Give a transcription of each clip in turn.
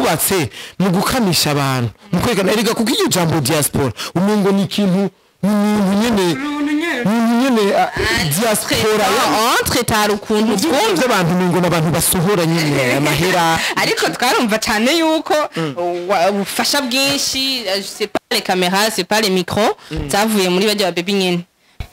bubatse mu gukamisha abantu mu kwegana erega kuko iyo jambo diaspora umungo ni ikintu nyene diaspora entre tari ukuntu twumve abantu ngo nabantu basohora nyine amahera ariko twarumva cyane yuko ubufasha bwinshi c'est pas les caméras c'est pas les micros zavuye muri bajya baby nyene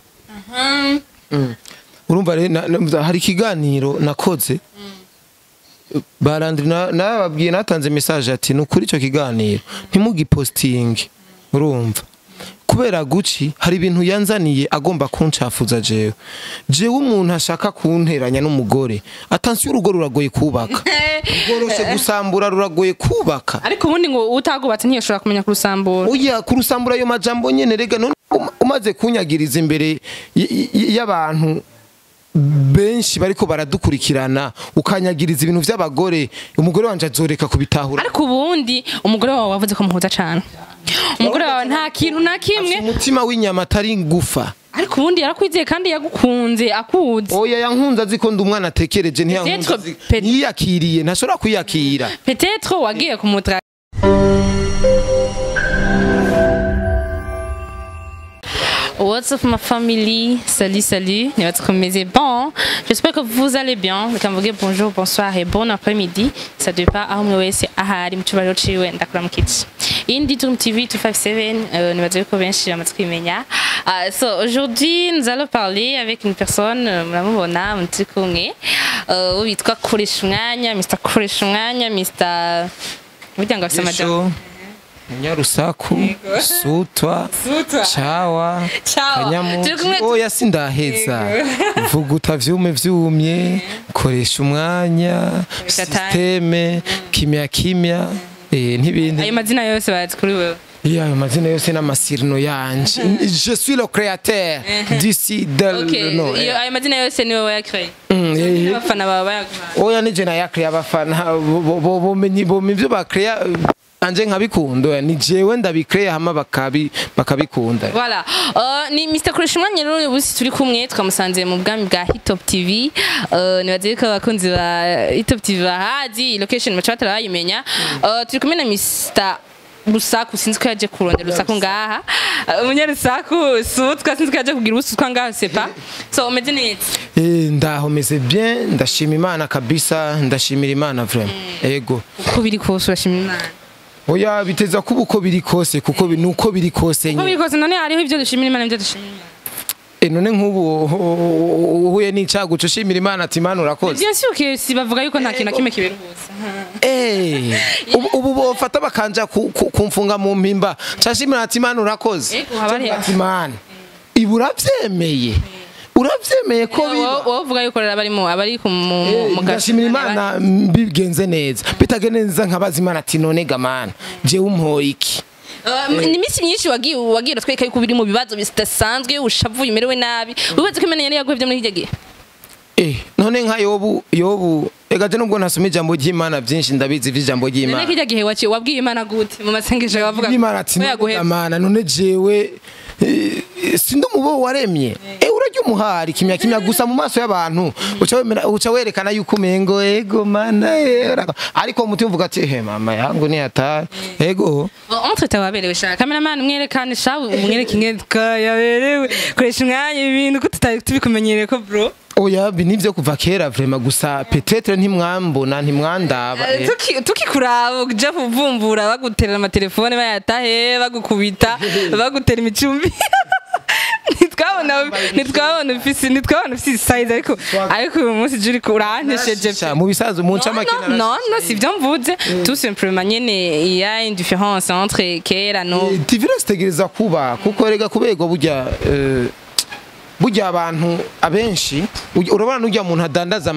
urumva hari ikiganiro nakoze barandri nababwiye natanze message ati nukuri ico kiganiro ntimugipostinge urumva kubera guci hari ibintu yanzaniye agomba kuncafuza jewe umuntu ashaka kunteranya n'umugore attention urugo ruragoye kubaka goroshe gusambura ruragoye kubaka ariko ubundi ngo utagubatse ntiyashobora kumenya kurusambura oya kurusambura ayo majambo nyene rega umaze kunyagiriza imbere y'abantu benshi bariko baradukurikirana ukanyagiriza ibintu vy'abagore umugore wanje azoreka kubitahura ariko ubundi umugore wawe wavuze ko muhuza cyane umugore wawe nta kintu na kimwe umutima w'inyama atari ngufa ariko ubundi yarakwizeye kandi yagukunze akuze oya yankunze aziko ndi umwana atekereje ntiyakiriye ntashobora kwiyakira peut-être wagiye kumutra What's up ma famille? Salut, salut, bon. J'espère que vous allez bien. Quand vous dites bonjour, bonsoir et bon après-midi, ça dépend à où c'est ahari mchubalo chiwe ndakura mkichi. Indi Tour TV 257 nous va dire que bien chez Matrimenya. So aujourd'hui nous allons parler avec une personne mnamubona mtikunge witwa Koreshumwanya, Mr. Koreshumwanya, Mr. Mujanga samajamo. Nyarusaku sutwa chawa kanyamu oya sindaheza vuguta vyumye koresha umwanya systeme kimya ntibindi ayo mazina yose bazi kuri wewe ayo mazina yose n'amasirino yanje je suis le créateur d'ici de no ayo mazina yose ni wewe yakre abafana baba oya nije na yakre abafana bo mivyo bakrea anje nkabikundo ni jewe ndabikreya hama bakabikunda voilà ni Mr. Koreshumwanya rero ubusi turi kumwe twamusanze mu bwami bwa Hitop TV nibaze ko abakunzi ba Hitop TV bahazi location machatara bayimenya turi kumwe na Mr. Rusaku sinzi ko yaje kurondera Rusaku ngaha umunyarusaku sutwa sinzi ko yaje kugira ubusutwa ngaha sepa so umeze neza ndaho meze bien ndashima Imana kabisa ndashimira Imana vraiment ego uko biri kose urashimira Imana oya biteza kuba uko biri kose kuko nuko biri kose nyine uko biri kose none hariho ibyo dushimira Imana ibyo dushimira none nk'ubu uhuye n'icago ushimira Imana ati Imana urakoze bien sûr que si bavuga yuko nta kintu kimwe kiberuhuza ubu bofata bakanja kumfunga mu mpimba cashimira ati Imana urakoze ati Imana iburavyemeye uravyemeye ko wovuga yuko abari ku mugashimira Imana bigenze neza bitagende neza nkabaza Imana ati none gamana je umpoye iki ni misi myinshi wagiye tweka yuko biri mu bibazo bidasanzwe ushavuye umerewe nabi wibaze ko Imana yari yaguhevye muri hirya gihe none nka yobu egaje nubwo nasoma ijambo ry'Imana byinshi ndabizi vy'ijambo ry'Imana none hirya gihe waciye wabwiye Imana gute mu masengesho bavuga Imana ati Imana none jewe sindi umubo waremye urajya umuhari kimya gusa mu maso y'abantu uca werekana yuko umengo ego mana ariko umutima uvuga ati mama yangu ni hatari ego entre tawaberewe shaka cameraman mwerekane shawe umwereke ingeka yaberewe koresha umwanya ibintu ko tubikumenyereye ko bro oya binivyo kuva kera vraiment gusa peut-être ntimwambona ntimwandaba tukikuraba uja kuvumbura baguterera amatelefone bayatahe bagukubita bagutera imicumbi nitwabona ufise size ariko uyu munsi juri urantesheje mu bisazo mu nca makina non sivyo mvuze tout simplement nyene il y a une différence entre kera no différence tegereza kuba kuko rega kubego burya abantu abenshi urabona n'ujya muntu adandaza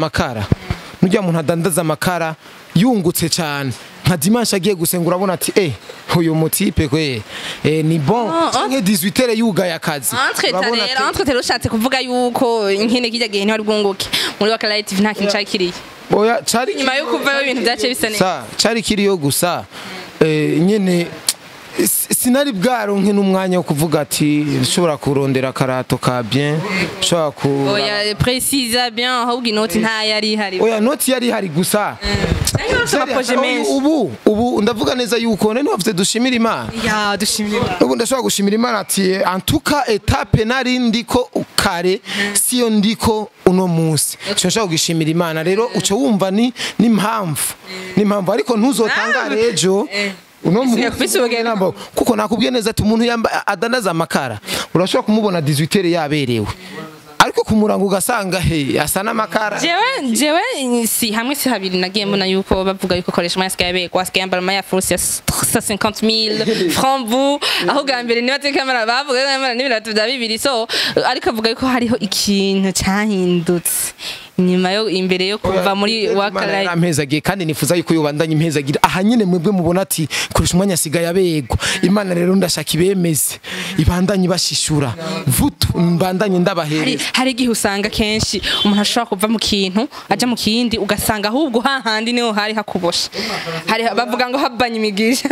amakara yungutse cyane nka dimanche agiye gusenga urabona ati uyu mutipe kwe ni bon canke 18h yugaye akazi entre ushatse kuvuga yuko nkene kijya gihe ntwari bwunguke muri Wakala TV nta kintu cyakiriye oya cari nyuma yo kuva ibintu byace bisa neza cari kiriyo gusa nyene sinari bwaronke n'umwanya wo kuvuga ati nshobora kurondera karato ka bien nshobora ku oya précise bien ahubwo inoti nta yari hari oya noti yari hari gusa ubu ndavuga neza yuko none wavuze dushimira Imana ya dushimira ubu ndashobora gushimira Imana ati antuka etape nari ndiko ukare siyo ndiko uno munsi nshobora kugishimira Imana rero uco wumva ni impamvu ariko ntuzotangare ejo uno munsi kuko nakubwiye neza ati umuntu adanaza amakara urashobora kumubona 18 yaberewe ariko kumurango ugasanga asa n'amakara jewe si hamwe si habiri nagiye mbona yuko bavuga yuko Koreshumwanya asigaye asigaye yambara ama force ya 150,000 francs aho gambere niba tekamera bavuga yambara n'ibiratu bya bibiri so ariko avuga yuko hariho ikintu cyahindutse nyuma yo imbere yo kuva muri wakalaye ampezagiye kandi nifuza yuko yobandanya impezagira aha nyine mwebwe mubona ati Koreshumwanya asigaye abego Imana rero ndashaka ibemeze ibandanye bashishura vutu mbandanye ndabahereza hari igihe usanga kenshi umuntu ashobora kuva mu kintu aja mu kindi ugasanga ahubwo hahandi niho hari hakubosha hari bavuga ngo habanye imigisha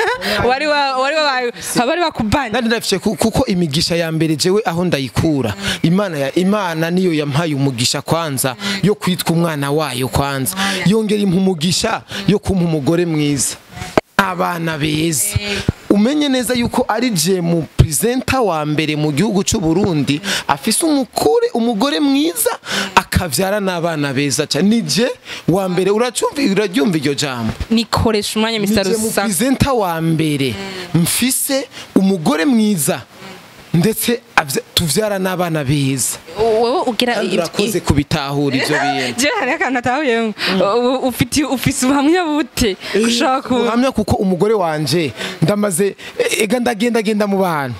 wari bakubanye kandi ndafite kuko imigisha ya mbere jewe aho ndayikura Imana niyo yampaye umugisha kwanza yo kwitwa umwana wayo kwanza yongera impumugisha yo kumpa umugore mwiza abana beza umenye neza yuko ari je mu presenter wa mbere mu gihugu cy'u Burundi afise umugore mwiza akavyara n'abana beza cyane nije wa mbere uraryumva iryo jambo ni Koreshumwanya Mr. Rusa mu presenter wa mbere mfise umugore mwiza ndetse tuvyara n'abana beza wowe ugira urakoze kubitahura ivyo bintu je hari akantu atahuye ufise ubuhamya bute ushaka ubuhamya kuko umugore wanje ndamaze ndagenda mu bantu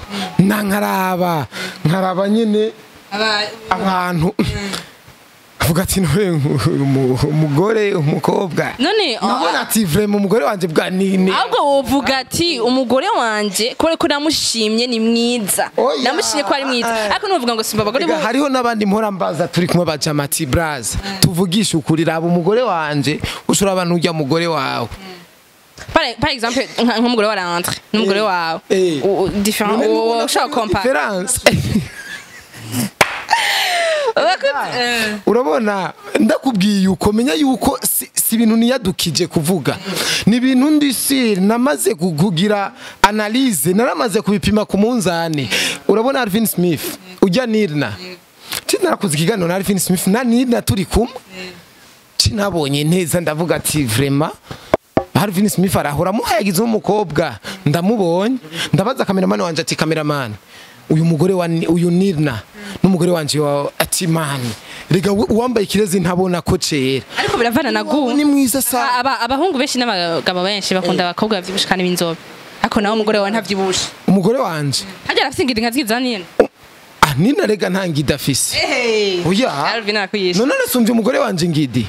nkaraba nyene abantu avuga ati umugore umukobwa none nabona ati vraiment umugore wanje bwa nini ahubwo uvuga ati umugore wanje ko namushimye ni mwiza namushimye ko ari mwiza ariko nuvuga ngo simba abagore hariho nabandi mpora mbaza turi kumwe bajamati braza tuvugisha ukuri raba umugore wanje ushora abantu ujya mugore wawe par exemple nk'umugore wa Rentre n'umugore wawe different ushaka compare urabona ndakubwiye yuko menya yuko si ibintu niyadukije kuvuga ni ibintu ndisire namaze kugira analyse naramaze kubipima ku munzani urabona Alvin Smith ujya Nirna tinarakuze ikiganiro na Alvin Smith na Nirna turi kumwe tinabonye neza ndavuga ati vraiment Alvin Smith arahora muhayagize umukobwa ndamubonye ndabaza cameraman wanje ati cameraman uyu mugore wa uyu Nirna n'umugore wanje wa atimani rega uwambaye ikirezi ntabona ko cera ariko biravana na gu ni mwiza sa abahungu benshi n'abagabo benshi bakunda abakobwa bavyibusha n'inzobe ariko nawe umugore wawe ntavyibusha umugore wanje hajya arafingira inka ziza nini nina rega ntangida afise oya Alvin arakuyisha none nasumvye umugore wanje ngidi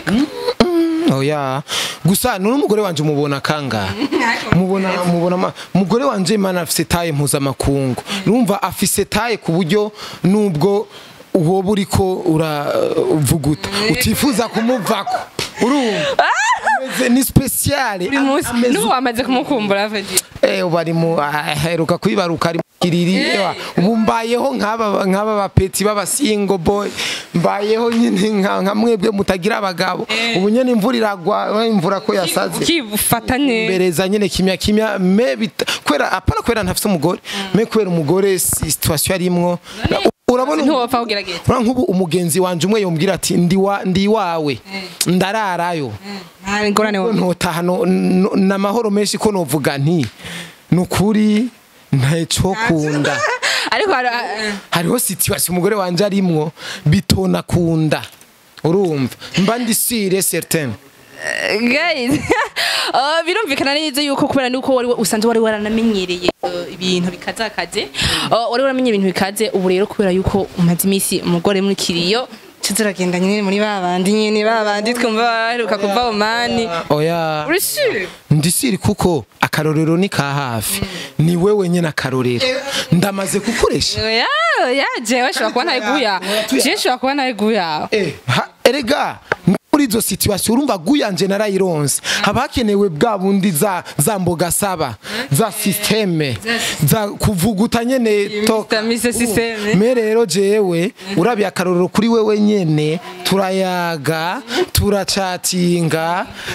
oya gusa none umugore wanje umubona kanga mubona umugore wanje Imana afise taye mpuzamakungu urumva afise taye ku buryo nubwo uwo buriko uravuguta utifuza kumuvako urumva ni speciale n'ubu wamaze kumukumbura vaje bari mu aheruka kwibaruka ari kiriri ubu mbayeho nk'aba bapeti baba single boy mbayeho nyine nka mwebwe mutagira abagabo ubu nyene imvura iragwa imvura ko yasaze kifatanye bereza nyene kimya kwera apana kwera ntafise umugore me kwera umugore situation arimwo urabona ntuwapfa kugerageza nk'ubu umugenzi wanje umwe yombwira ati ndi wawe ndararayo ngorane wowe ntotaha n'amahoro menshi ko novuga nti nukuri ntaco kunda ariko hariho situation umugore wanje arimwo bitona kunda urumva mba ndisire certain guys birumvikana neza yuko kubera nuko wari usanze wari waranamenyereye ibintu bikazakaze wari waramenye ibintu bikaze ubu rero kubera yuko umaze imisi umugore muri kiriyo tuziragenda nyine muri babandi twumva baheruka kuva Omani oya ndisiri kuko akarorero ni ka hafi ni wewe nyene akarorero ndamaze kukoresha oya jewe shobora kuba ntayiguya je shobora kuba ntayiguya erega muri izo situation urumva guyanje narayironse habakenewe bwa bundi za mboga saba za systeme za kuvuguta nyene toka mise systeme me rero jewe urabiye akarorero kuri wewe nyene turayaga turachatinga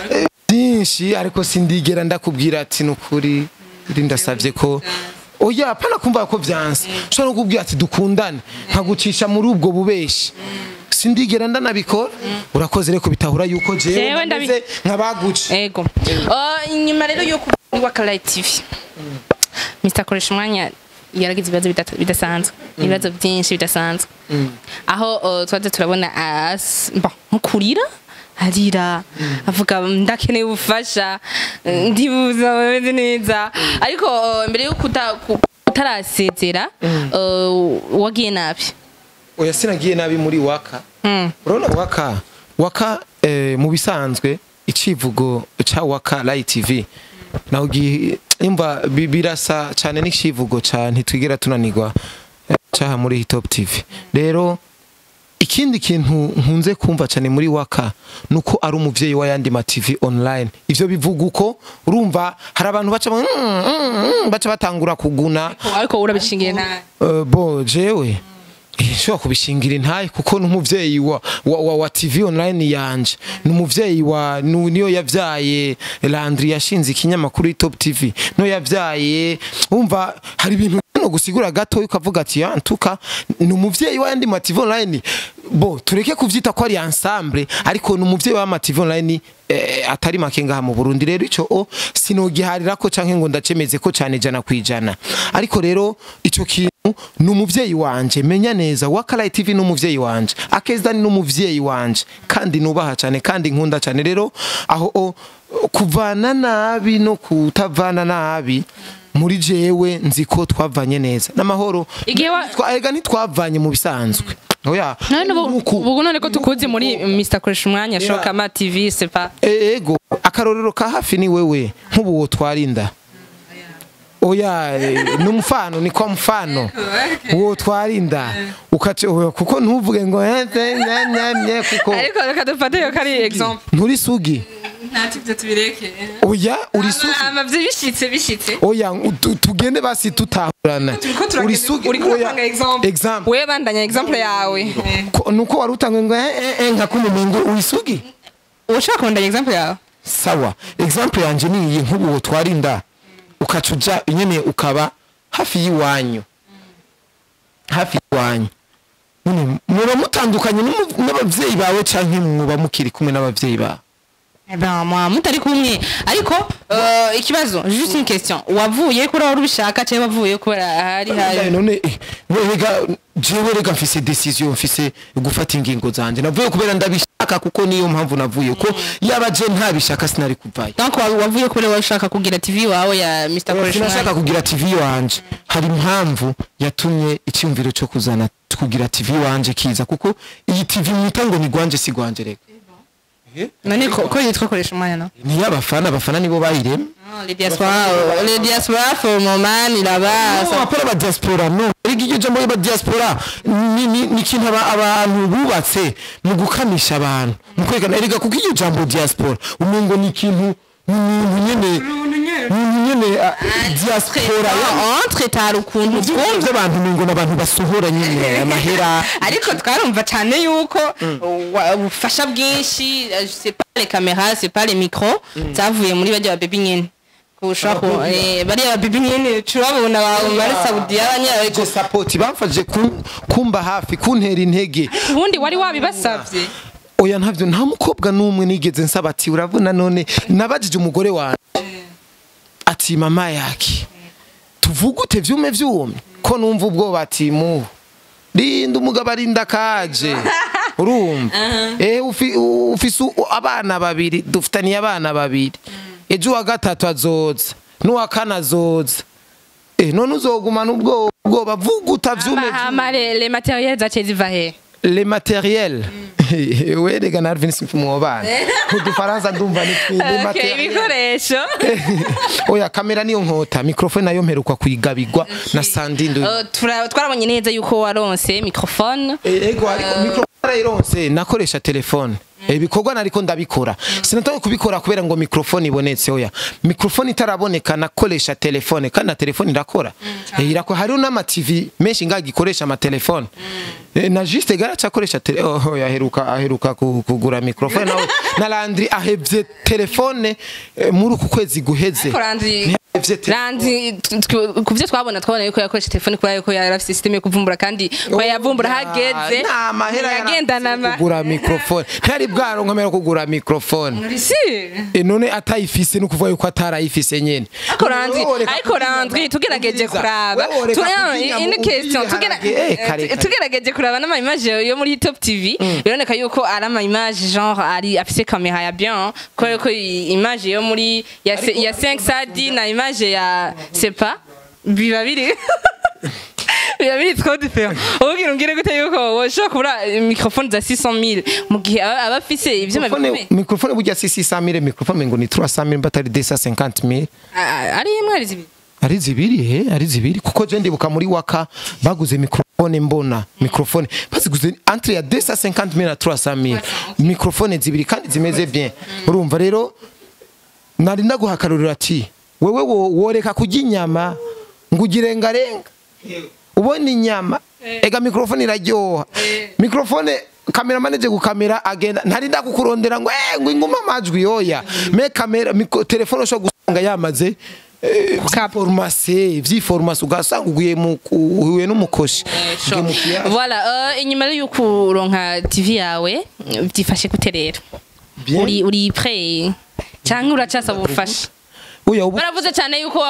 byinshi ariko sindigera ndakubwira ati nukuri ndasavye ko oya pana kumva ko byanse ushobora kukubwira ati dukundane nkagucisha muri ubwo bubeshi sindigera ndanabikora urakoze reko bitahura yuko jewe ndameze nkabaguce ego inyuma rero yo kuba Hagati TV Mr Koreshumwanya yaragize ibibazo bidasanzwe ibibazo byinshi bidasanzwe aho twaje turabona nkurira arira avuga ndakeneye ubufasha ndibuza bameze neza ariko mbere yo kutarasezera wagiye nabi oya sinagiye nabi muri waka urabona waka mu bisanzwe icivugo ca waka Hagati TV naho imba birasa cyane n'icivugo cyane twigera tunanirwa cyaha muri Top TV rero ikindi kintu nkunze kumva cyane muri waka nuko ari umuvyeyi wa yandi ma TV online ivyo bivuga uko urumva hari abantu baca batangura kuguna ariko urabishingiye nta bo jewe shobora kubishingira intaye kuko n'umuvyeyi wa TV online yanje n'umuvyeyi wa niyo yavyaye Landry yashinze ikinyamakuru Top TV no yavyaye umva hari ibintu no gusigura gato ukavuga ati antuka n'umuvyeyi wa yandi ma TV online bo tureke kuvyita ko ari ensemble ariko n'umuvyeyi wa ma TV online atari makenga mu Burundi rero ico sinogiharira ko canke ngo ndacemeze ko cyane jana kwijana ariko rero ico kintu n'umuvyeyi wanje menya neza wa Hagati TV n'umuvyeyi wanje Akes n'umuvyeyi wanje kandi nubaha cyane kandi nkunda cyane rero aho kuvana nabi no kutavana nabi muri jewe nziko twavanye neza n'amahoro ega ntitwavanye mu bisanzwe oya ubu none ko tukuzi muri Mr Koreshumwanya shoka ma TV c'est pas ego akarorero ka hafi ni wewe nk'ubu twarinda oya numfano ni kwa mfano uwo twarinda ukace kuko ntuvuge ngo nyamye kuko ariko reka dufate yo kari example nturi sugi ntati byo tubireke oya uri sugi amavye bishitse oya tugende basi tutahurana uri sugi oya example we bandanya example yawe nuko warutangwe ngo nka kumumengo uri sugi ushaka kundanya example yawe sawa example yanje ni iyi nk'ubu twarinda ukacuja nyene ukaba hafi yiwanyu muba mutandukanye n'abavyeyi bawe canke muba mukiri kumwe n'abavyeyi bawe mutari kumwe ariko ikibazo juste une question wavuye kuri aho ubishaka cyangwa wavuye kubera hari none jewe rega mfise decision mfise gufata ingingo zanje navuye kubera ndabishaka kuko niyo mpamvu navuye ko yaba je ntabishaka sinari kuvayo donc wavuye kubera washaka kugira TV wawe ya Mr Koreshumwanya nashaka kugira TV wanje hari impamvu yatumye icyumviro cyo kuzana kugira TV wanje kiza kuko iyi TV mwitango ni gwanje si gwanje rega none ko yitwa Koreshumwanya no ni abafana nibo bayirema les diaspora for moment là-bas ça pas la diaspora no igiye jambo ya diaspora ni kintu abantu bubatse mu gukamisha abantu mu kwegana erega kuko iyo jambo diaspora umengo ni kintu nyene diaspora entre tari ukuntu twumve abantu ngo nabantu basohora nyine amahera ariko twarumva cyane yuko ubufasha bwinshi c'est pas les caméras c'est pas les micros zavuye muri bajya baby nyene kushako bari baby nyene turabona bawe muri Saudi abanyara ko support bamfaje kumba hafi kuntera intege ubundi wari wabibasavye oya ntavyo nta mukobwa numwe nigeze nsaba ati uravuna none nabajije umugore wanje ati mama yake tuvugute vyume ko numva ubwoba ati mu rinda umugabo arinda kaje urumva ufise abana babiri dufitaniye abana babiri ejo wa gatatu azoza n'uwa kane azoza none uzogumana ubwoba vuguta vyume les matériels zaciye ziva he les matériels we rega na Arvin simfumobana kudufaransa ndumva ni matériel ibikoresho oya kamera niyo nkota microphone nayo mperuka kuyigabigwa na Sandindo twarabonye neza yuko waronse microphone ego microphone ironse nakoresha telefone ibikorwa nariko ndabikora sinatoye kubikora kubera ngo microphone ibonetse oya microphone itaraboneka nakoresha telefone kandi na telefone irakora irako hari n'ama TV menshi ngagikoresha ama telefone na juste garacha koresha aheruka kugura microphone nawe na Landry ahevye telefone muri uku kwezi guheze Landry kuvyo twabona yuko yakoresha telefone kwa yuko yarafise system yo kuvumbura kandi kwa yavumbura hageze yagendana kugura microphone ntari bwaro nkomera kugura microphone none atayifise no kuvuga yuko atarayifise nyene ariko Landry tugerageje kuraba in question tugerageje kuraba n'ama image yo muri Top TV bironeka yuko ari ama image genre ari afise camera ya bien kwa yuko image yo muri ya 5 sadi na image ya c'est pas biba biri trop différent ubwira ngire gute yuko woshaka kubura microphone za 600,000 mu gihe abafise ivyuma bikomeye microphone burya 600,000 microphone ngo ni 300,000 batari 250,000 ari imwe ari zibiri kuko je ndibuka muri waka baguze microphone mbona microphone baziguze entre ya 250,000 na 300,000 microphone zibiri kandi zimeze bien urumva rero nari ndaguhakarurira ati wewe woreka kujya inyama ngugire ngarenga ubona inyama ega microphone iraryoha microphone cameraman je gukamera agenda ntari ndakukurondera ngo ngo inguma amajwi yoya me camera telefone sho gusanga yamaze formation vy'iformation ugasanga uguye n'umukoshi voilà inyuma y'uko uronka TV yawe byifashe guterera uri prêt cyangwa uracasaba ubufasha baravuze cyane yuko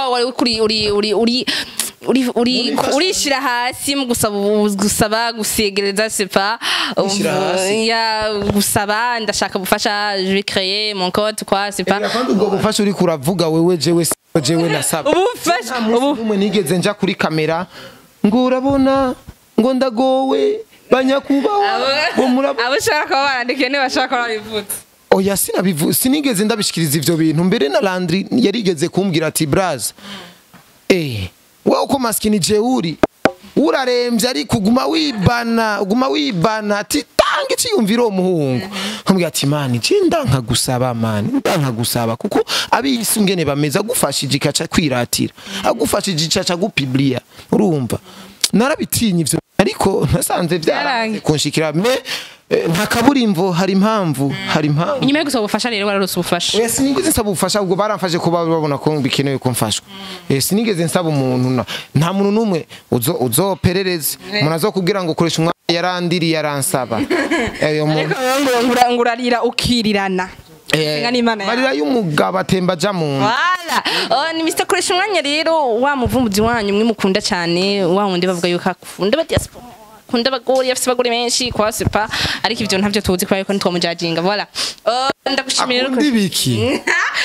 urishira hasi mu gusaba gusegereza sepa ya gusaba ndashaka bufasha je vais créer mon compte quoi c'est pas kandi ubwo bufasha uri kuravuga wewe jewe nasaba ubufasha umwe nigeze nja kuri kamera ngo urabona ngo ndagowe banyakubaho abo shaka barandike ne bashaka barabivutse oya sinigeze ndabishikiriza ivyo bintu mbere na Landry yarigeze kumbwira ati braz wewe uko maskini jeuri uraremvye ari kuguma wibana ati tange ciyumvira umuhungu nkambwira ati mani je ndankagusaba kuko abisi ngene bameza gufashije ikaca kwiratira agufashije icaca gupiblia urumva narabitinye ivyo ariko nasanze byaranze kunshikira me nta kaburimbo hari impamvu inyuma yo gusaba ubufasha rero wararose ubufasha sinigeze nsaba ubufasha ubwo baramfashe kuba babona ko bikenewe ko mfashwa sinigeze nsaba umuntu nta muntu numwe uzoperereze umuntu azokubwira ngo koresha umwanya yarandiri yaransaba ngurarira ukirirana marira y'umugabo atemba aja mu nda ni Mr Koreshumwanya rero wa muvumbuzi wanyu mwe mukunda cyane wa wundi bavuga yuko akunda ba diaspora kunda bagore yafise bagore menshi kwa sepa ariko ivyo ntavyo tuzi kwa yuko nitwo mujajinga voilà ndagushimira akunda ibiki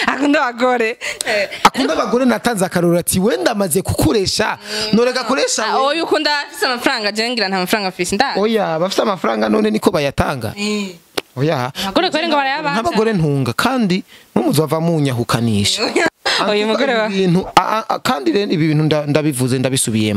akunda abagore natanze akarura ati wenda amaze kukuresha noreka kuresha oya ukunda afise amafaranga jengira nta mafaranga afise nda oya bafise amafaranga none niko bayatanga oya agore kwerenga barayaba ntabagore ntunga kandi mumuzova munyahukanisha oya mugore wa ibintu kandi rero ibi bintu ndabivuze ndabisubiyemo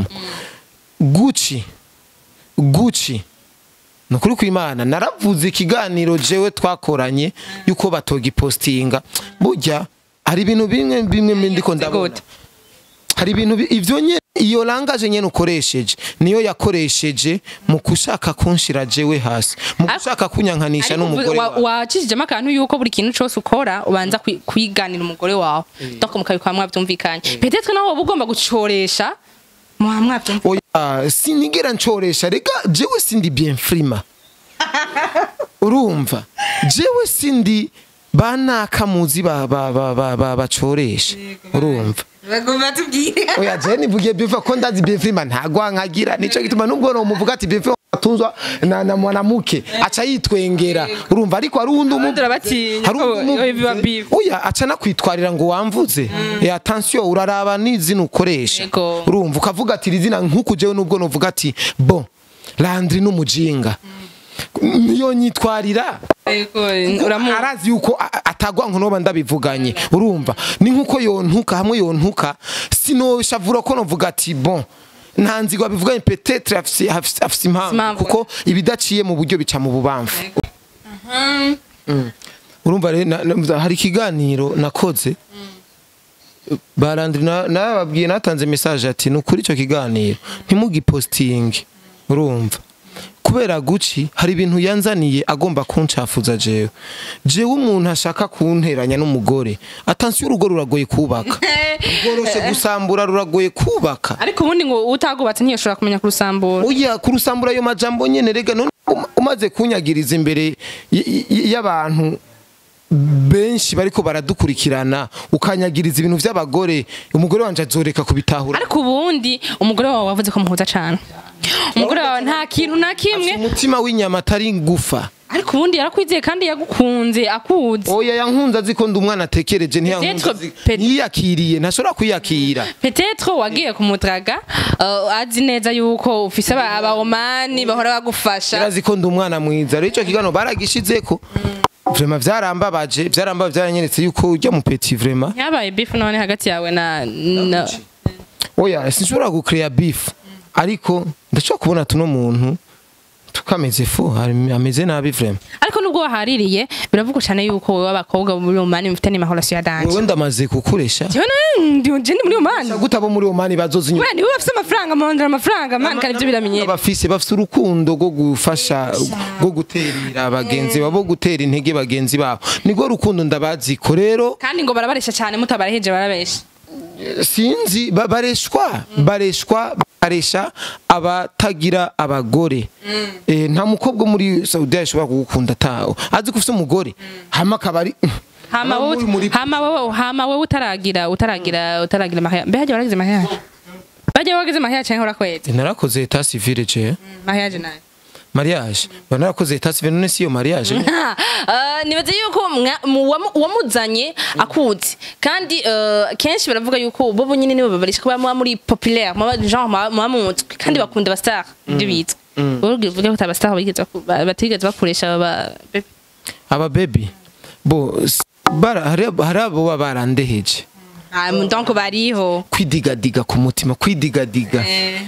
Gucci nukuri kw'Imana naravuze ikiganiro jewe twakoranye yuko batogi postinga burya hari ibintu bimwe ndiko ndabona hari ibintu ivyo nye iyo langaje nyene ukoresheje niyo yakoresheje mu kushaka kunshira jewe hasi mu kushaka kunyankanisha n'umugore wawe wacishije akantu yuko buri kintu cyose ukora ubanza kwiganira umugore wawe donc mukabikwa mwabyumvikanye peut-être nawe ugomba gucoresha oya sinigera ncoresha rega jewe sindi bien frima urumva jewe sindi banaka muzi bacoresha urumva bagomba tubwire oya je nivugiye biva ko ndazi bien frima ntagwa nkagira nico gituma nubwo no muvuga ati bien frima atunzwa na mwanamuke aca yitwengera urumva ariko ari undi umuntu oya aca nakwitwarira ngo wamvuze attention uraraba n'izina ukoresha urumva ukavuga ati rizina nkuko jewe nubwo novuga ati bon Landry n'umujinga niyo nyitwarira arazi yuko atagwa nkonoba ndabivuganye urumva ni nkuko yontuka hamwe yontuka sinoshavura ko novuga ati bon ntanzigwa bivuganye peut-être afise impamvu kuko ibidaciye mu buryo bica mu bubamfu urumva rero hari ikiganiro nakoze barandri nababwiye natanze message ati nukuri ico kiganiro ntimugipostinge urumva kubera guci hari ibintu yanzaniye agomba kuncafuza jewe umuntu ashaka kunteranya n'umugore attention urugo ruragoye kubaka rworoshe gusambura ruragoye kubaka ariko ubundi ngo utagubatse ntiyashobora kumenya kurusambura oya kurusambura ayo majambo nyene rega none umaze kunyagiriza imbere y'abantu benshi bariko baradukurikirana ukanyagiriza ibintu vy'abagore umugore wanje azoreka kubitahura ariko ubundi umugore wawe wavuze ko muhuza cyane umugore wawe nta kintu na kimwe umutima w'inyama atari ngufa ariko ubundi yarakwizeye kandi yagukunze akuzi oya yankunze azi ko ndi umwana atekereje ntiyakiriye ntashobora kwiyakira peut-être wagiye kumutraga azi neza yuko ufise abawomani bahora bagufasha yarazi ko ndi umwana mwiza rero ico kigano baragishizeko vraiment vyarambabaje vyaranyeretse yuko ujya mu petit vraiment yabaye beef none hagati yawe na oya sinshobora gucreate beef ariko ndashobora kubona tuno muntu tukameze fu ameze nabi vraiment ariko nubwo wahaririye biravuga cyane yuko wowe abakobwa muri umani mufitanye mahorasyo ya danje wowe ndamaze kukuresha ndi muri umani gutabo muri umani bazozinywa wewe niwe ufite amafaranga mondera amafaranga man kandi byo biramenyera bafise urukundo rwo gufasha rwo guterera abagenzi babo gutera intege bagenzi babo nigo rukundo ndabaziko rero kandi ngo barabaresha cyane mutabareheje barabesha sinzi bareshwa abatagira abagore nta mukobwa muri Saudi ashobora kugukunda tawo azi ko ufite umugore hama kabari hama wowe utaragira mahaya mbe haje waragize mahaya cyane hora kwete narakoze etat civile je mahaya naye mariage banarakoze etat civile none siyo mariage nibaze yuko wamuzanye akuzi kandi kenshi baravuga yuko bobo nyine nibo babarisha kuba muri populaire genre mumutwe kandi bakunda abastar ibyo bitwa uvuga ko abastar batigeze bakoresha aba baby bo hari abo barandeheje donc bariho kwidigadiga ku mutima kwidigadiga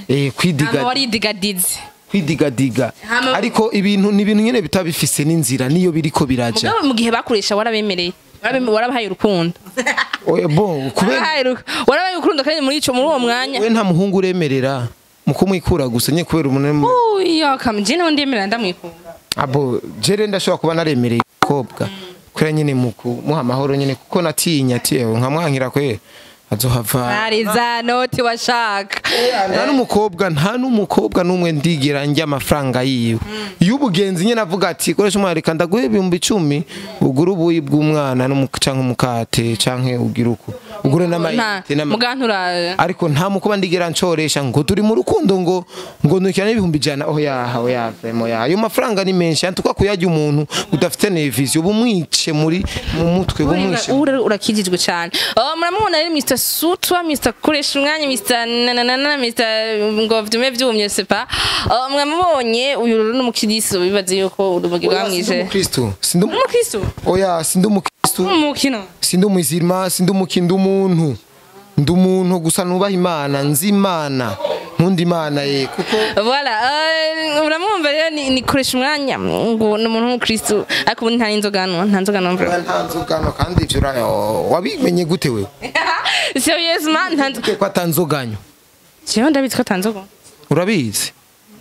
kwidigadiga ariko ibintu ni ibintu nyene bitabifise n'inzira niyo biriko biraja mu gihe bakoresha warabemereye warabahaye urukundo oya bon warabahaye urukundo kandi muri uwo mwanya we nta muhungu uremerera muko mwikura gusa nye kubera umuntu oya kamjine wo ndemerera ndamwikunda abo jere ndashobora kuba naremereye kobwa kwera nyene muha amahoro nyene kuko natinya ati nkamwankira kwe azohava ari za noti washaka nta n'umukobwa n'umwe ndigira njya amafaranga yiwe y'ubugenzi nyene avuga ati koresha umwarika ndaguhe 10,000 ugura ubuyi bw'umwana canke umukate canke ugira uko ugure n'amayite mugantura ariko nta mukuba ndigira ncoresha ngo turi mu rukundo ngo nukirane 100,000 oya vraiment ayo mafaranga ni menshi antuka kuyajya umuntu udafite nevision bumwice mu mutwe bumwice urakijijwe cyane muramubona rero Mr Sutwa Mr Koreshumwanya Mr ngo vyume vyumye sepa mwamubonye uyu rero n'umukiristo bibaze yuko urumogi bwamwije Sindi umukristo oya sindi umukristo umukino sindi umuzirima sindi umukindo umuntu ndi umuntu gusa nubaha Imana nzi Imana nkundi Imana kuko voilà uramwumva rero ni Koreshumwanya ngo n'umuntu w'umukristo ariko nta nzogano kandi ivyo wabimenye gute wewe serious man ntanzuke ko atanzoganyo cyo ndabizi ko atanzogo urabizi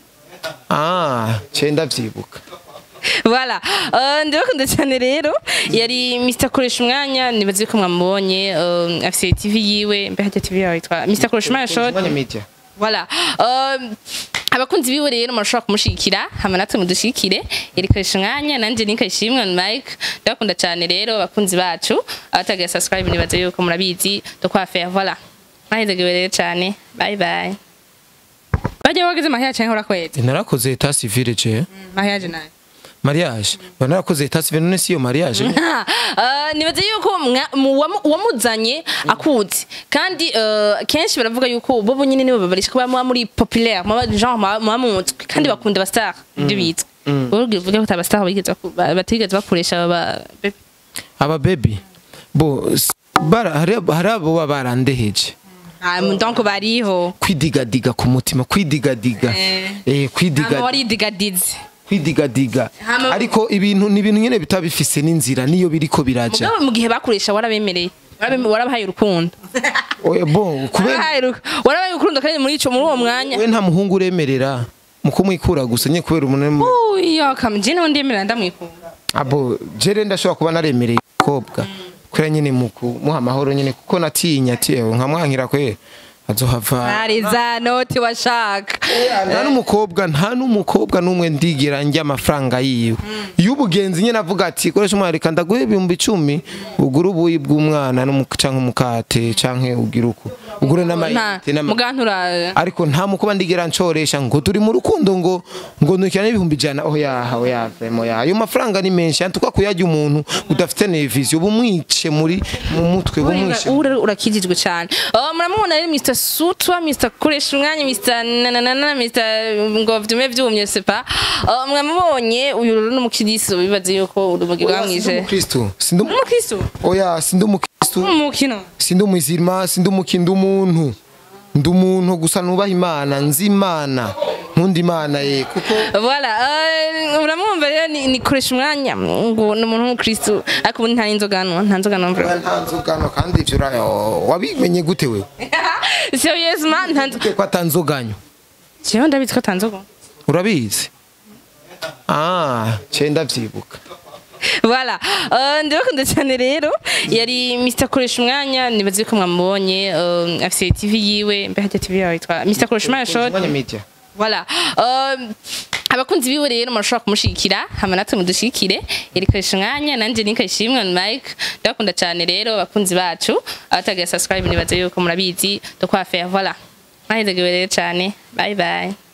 cenda vyibuka voilà ndabakunda cyane rero yari Mr Koreshumwanya nibaze ko mwamubonye afise TV yiwe mbe Hagati TV yitwa Mr Koreshumwanya short voilà abakunzi biwe rero marashaka kumushikira hama natwe mudushikire iri Koreshumwanya nanje ni Kashimwe Mike ndakunda cyane rero abakunzi bacu abatagiye subscribe nibaze yuko murabizi to kwa faire voilà mahizegewe rero cyane bye bye baje wageze mahya cyane hora kwete narakoze etat civile je mahya naye mariage banarakoze etat civile none siyo mariage nibaze yuko wamuzanye akuzi kandi kenshi baravuga yuko bobo nyine nibo babarisha kuba muri populaire genre mumutwe kandi bakunda abastar ibyo bitwa uvuga ko abastar batigeze bakoresha aba baby bo hari abo barandeheje donc bariho kwidigadiga ku mutima kwidigadiga waridigadize kwidigadiga ariko ibintu ni ibintu nyene bitabifise n'inzira niyo biriko biraja mu gihe bakoresha warabemereye warabahaye urukundo bon warabahaye urukundo kandi muri uwo mwanya we nta muhungu uremerera mukumwikura gusa nye kubera umuntu oya kamje no ndemerera ndamwikura abo jere ndashobora kuba naremereye kobwa kwera nyene muha amahoro nyene kuko natinya ati nkamwankira kwe azohava ariza noti washaka nta n'umukobwa n'umwe ndigera njya amafaranga yiwe y'ubugenzi nyene avuga ati koresha umwarika ndaguhe 10,000 ugura ubuyi bw'umwana canke umukate canke ugira uko ugure n'amayite mugantura ariko nta mukuba ndigera ncoresha ngo turi mu rukundo ngo nukirane 100,000 oya vemo ya ayo mafaranga ni menshi antuka kuyajya umuntu udafite nevision bumwice mu mutwe bumwice urakijijwe cyane muramubona rero Mr Sutwa Mr Koreshumwanya Mr nanana Mr ngo vyume vyumye sepa mwamubonye uyu rero n'umukiristo bibaze yuko urubugi bwamwije sindu umukristo oya sindu umukristo umukino sindu umuzirima sindu umukindu umuntu ndumuntu gusa nubaha Imana nzimana nkundi Imana kuko voilà uramwumva rero ni Koreshumwanya ngo n'umuntu w'umukristo ariko nta inzogano kandi ivyo wabimenye gute we serious man ntanzuke ko atanzoganyo cyo ndabizi ko atanzogo urabizi cenda vyibuka voilà ndabakunda cyane rero yari Mr Koreshumwanya nibaze ko mwamubonye afise TV yiwe mbe Hagati TV yitwa Mr Koreshumwanya short voilà abakunzi biwe rero murashobora kumushikira hama natwe mudushikire yari Koreshumwanya nanje ni Kashimwe on mic ndabakunda cyane rero abakunzi bacu abatagiye subscribe nibaze yuko murabizi to quoi faire voilà maheze rero cyane bye bye